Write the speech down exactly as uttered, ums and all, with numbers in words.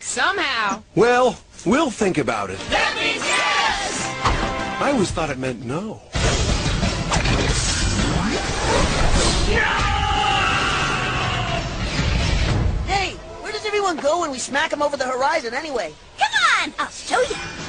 Somehow. Well, we'll think about it. That means yes! I always thought it meant no. Hey, where does everyone go when we smack them over the horizon anyway? Come on, I'll show you.